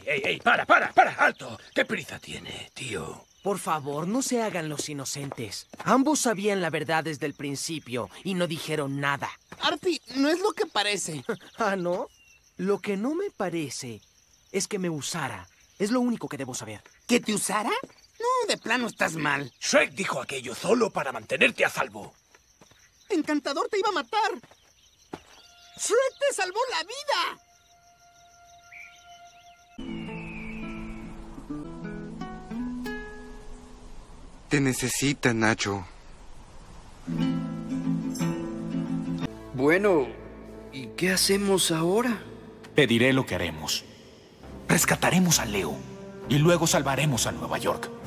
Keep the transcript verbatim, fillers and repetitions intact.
ey, ey! ¡Para, para, para! ¡Alto! ¿Qué prisa tiene, tío? Por favor, no se hagan los inocentes. Ambos sabían la verdad desde el principio y no dijeron nada. Artie, no es lo que parece. ¿Ah, no? Lo que no me parece es que me usara. Es lo único que debo saber. ¿Que te usara? No, de plano estás mal. Shrek dijo aquello solo para mantenerte a salvo. Encantador te iba a matar. Shrek te salvó la vida. Te necesita, Nacho. Bueno, ¿y qué hacemos ahora? Te diré lo que haremos. Rescataremos a Leo y luego salvaremos a Nueva York.